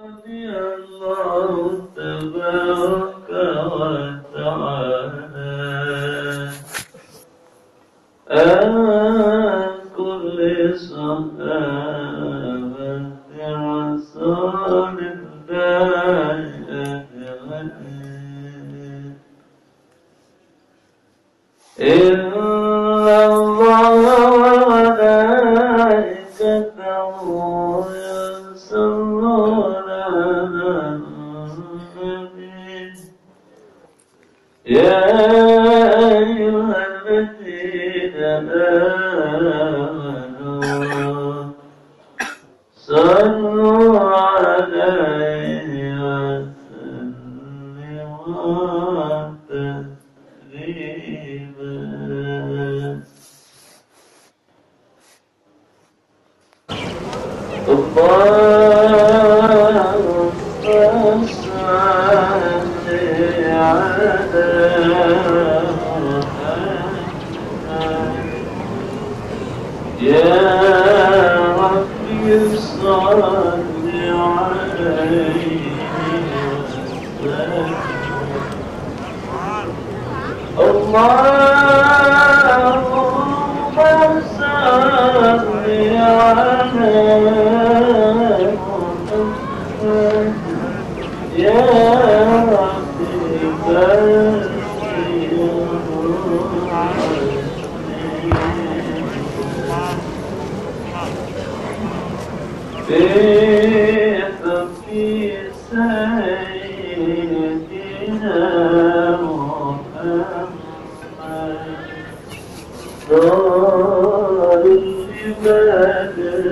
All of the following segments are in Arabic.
الله تبارك وتعالى عن كل صحابة رسول الله أجمعين. إن الله وملائكته يصلون على النبي يا أيها الذين آمنوا صلوا عليه وسلموا تسليما. اللهم صل على يا ربي صل عليه وسلم. اللهم صل على محمد يا ربي في سيدنا محمد دار بدر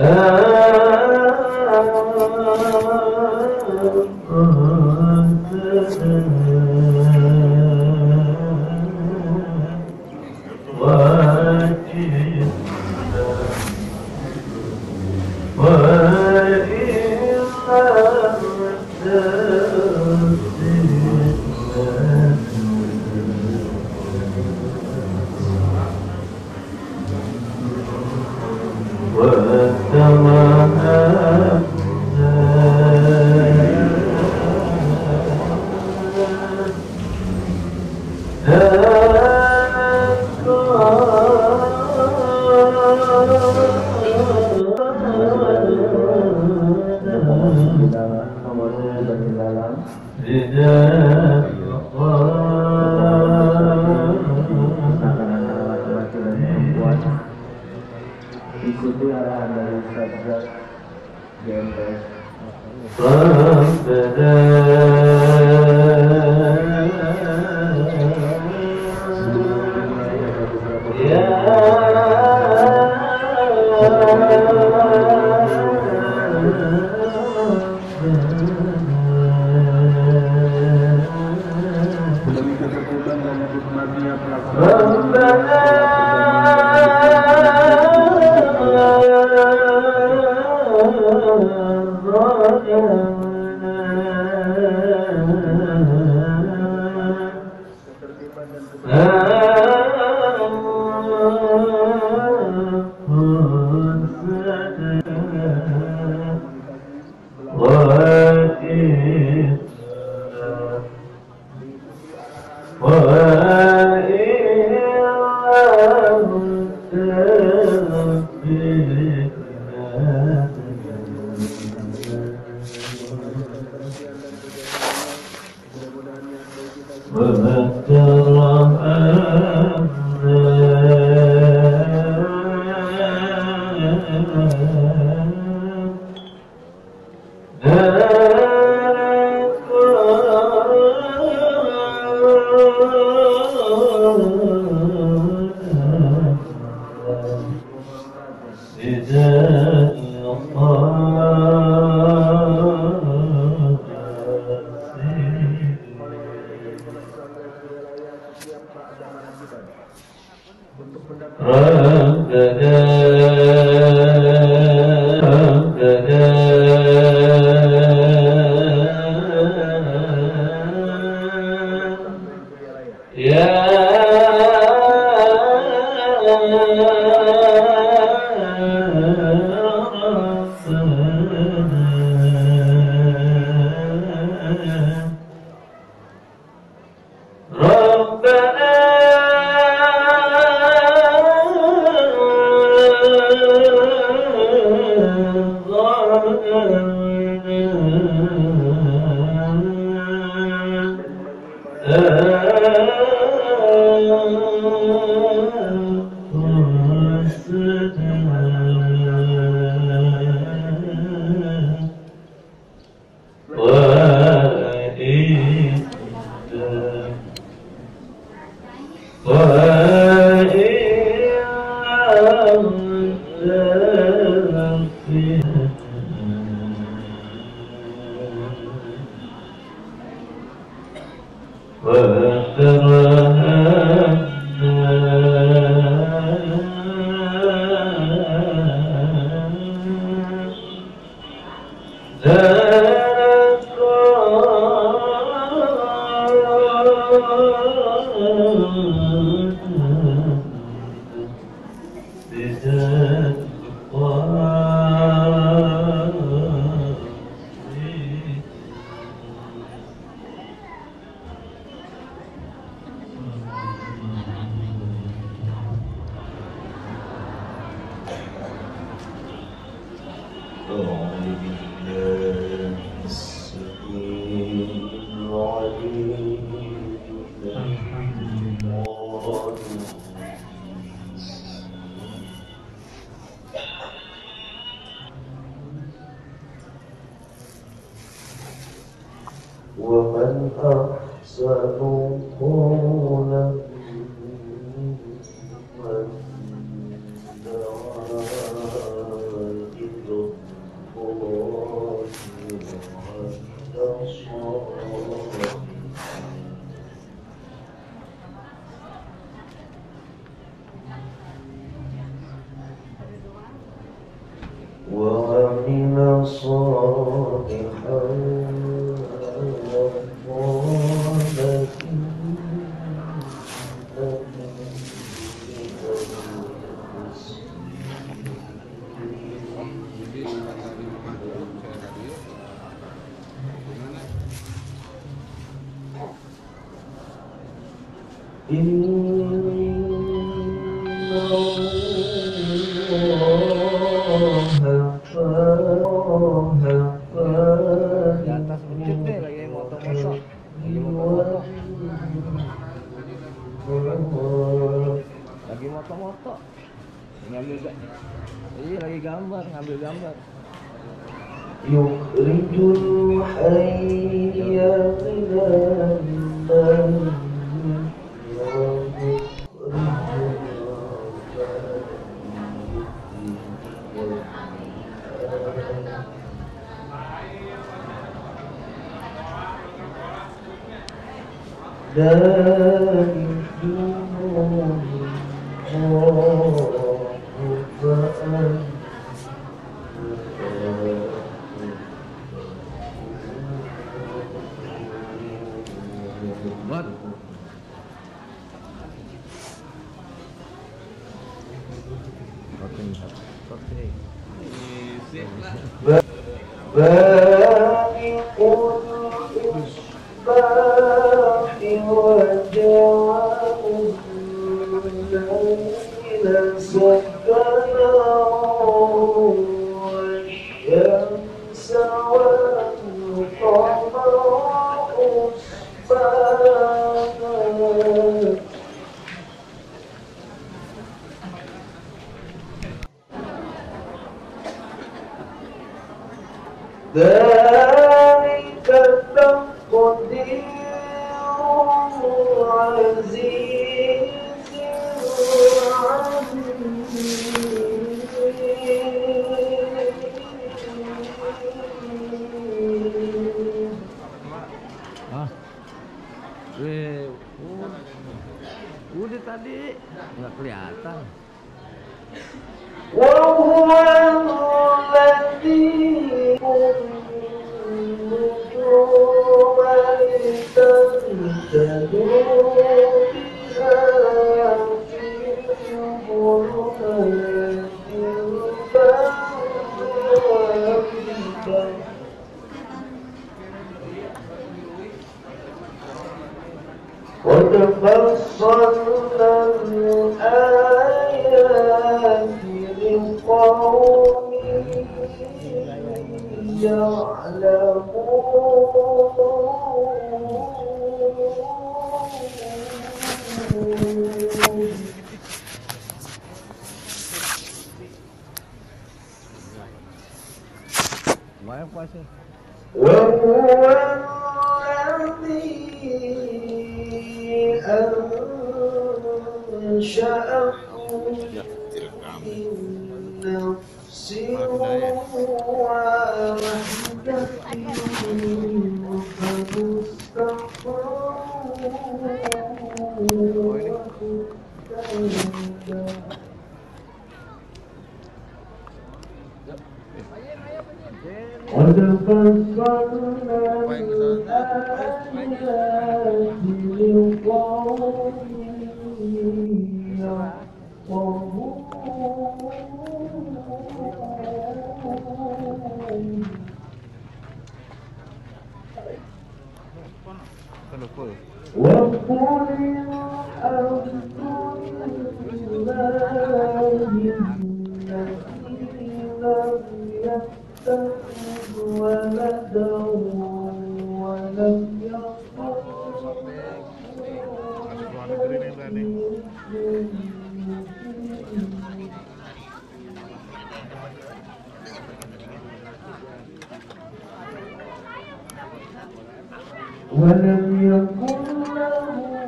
Ikuti arahan dari Satgas GMPS. Demi ketertiban dan hikmatnya ومن أحسن قولا ممن دعا إلى وعمل صالحا وقال Di atas bukit nih lagi moto-moto. Lagi moto-moto. Lagi gambar, ngambil gambar. Yukhrijul hayya minal mayyit Buat. Oke. Bariqul isbahi wa ja'alul layla sakana wasyamsa wal qamara husbana. ذلك تقدير عزيز عليم. Udah tadi nggak kelihatan. وهو الذي نجوما تهتدوا بها في ظلمات البر. قد فصلنا الآيات لقوم يعلمون. Lumayan puasnya. وهو الذي أنشأكم من نفس واحدة قد فصلنا الآيات لقوم يعقلون. وقل الحمد لله الذي لم يتخذ ولدا ولم يكن ولم يكن له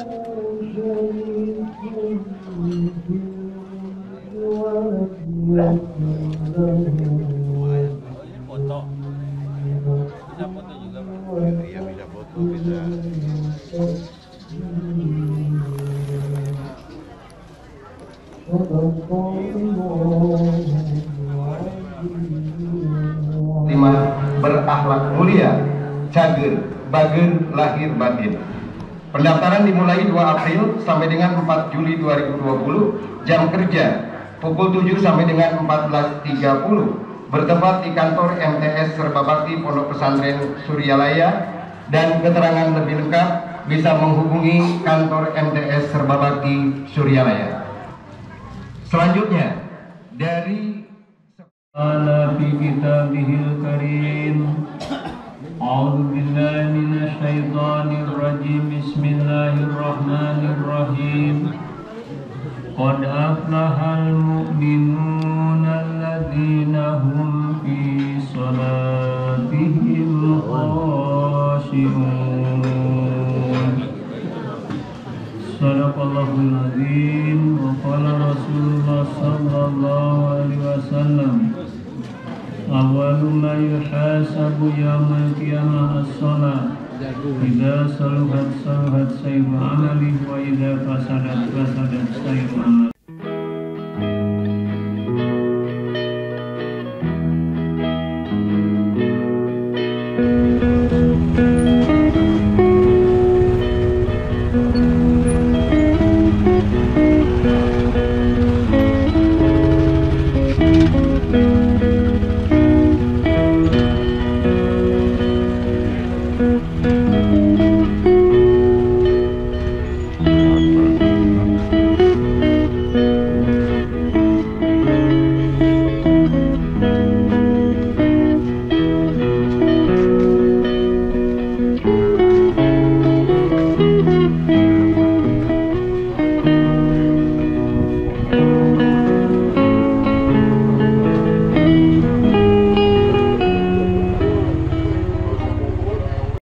شريك في الملك ولم يكن له صدق الله العظيم. mulia cager bagen lahir batin. Pendaftaran dimulai 2 April sampai dengan 4 Juli 2020. Jam kerja pukul 7 sampai dengan 14.30. Bertempat di kantor MTS Serbabakti Pondok Pesantren Suryalaya. Dan keterangan lebih lengkap bisa menghubungi kantor MTS Serbabakti Suryalaya. Selanjutnya dari Ala fi kitabihil karim. A'udzu billahi minasy syaithanir rajim. Bismillahirrahmanirrahim. Qad aflahal mu'minuna alladzina hum fi salatihim khashi'un. Sadaqallahul azim. Wa qala Rasulullah sallallahu alaihi wasallam, awwalu ma yuhasabu yawmal qiyamah as-shalah. Idza saluhat saluhat sayru amali wa idza fasadat fasadat sayru amali.